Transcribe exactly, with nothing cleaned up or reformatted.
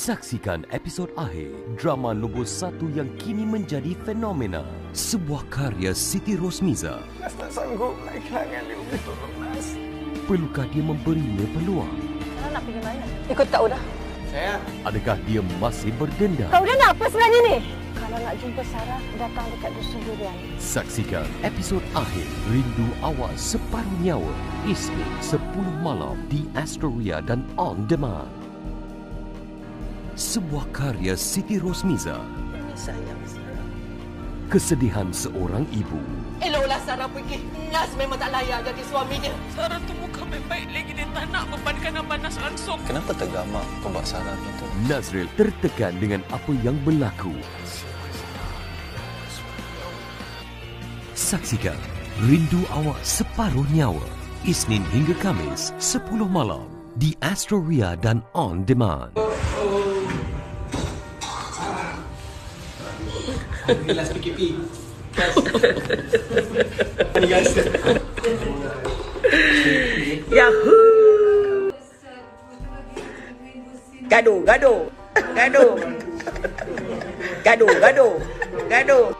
Saksikan episod akhir drama nombor satu yang kini menjadi fenomena. Sebuah karya Siti Rosmiza. Mas tak sanggup nak kehilangan dia begitu, Mas. Perlukah dia memberinya peluang? Kau nak pergi mana? Ikut Kak Uda. Saya. Adakah dia masih berdendam? Kak Uda nak apa sebenarnya ni? Kalau nak jumpa Sarah, datang dekat Dusun Durian. Saksikan episod akhir Rindu Awak Separuh Nyawa. Isnin sepuluh malam di Astoria dan On Demand. Sebuah karya Siti Rosmiza. Ini sayang Sarah. Kesedihan seorang ibu. Eloklah Sarah pergi. Nas memang tak layak jadi suaminya. Sarah tu muka baik lagi. Dia tak nak bebankan Abang Nas langsung. Kenapa tergamak kau buat Sarah itu? Nazril tertekan dengan apa yang berlaku. Saksikan Rindu Awak Separuh Nyawa. Isnin hingga Kamis sepuluh malam di Astoria dan On Demand. Last P K P. Guys. Yahoo! Gaduh, gaduh. Gaduh. Gaduh, gaduh. Gaduh.